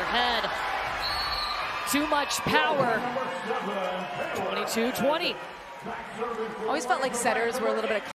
overhead. Too much power. 22-20. Always felt like setters were a little bit of